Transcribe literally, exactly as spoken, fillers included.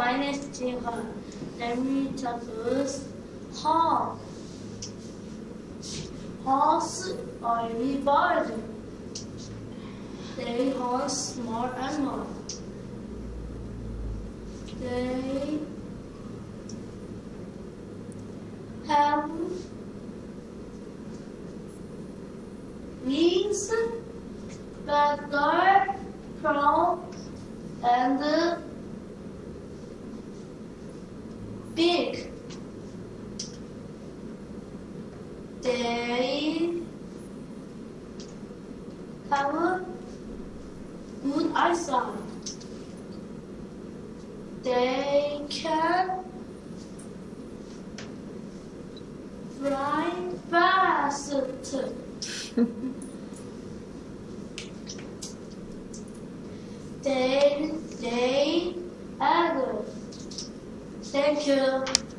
dynasty had Demetrius Hall. Horses are rewarded. They hunt small animals. They have wings, feathers, claws, and beak. They have good eyesight. They can fly fast. they they have. Thank you.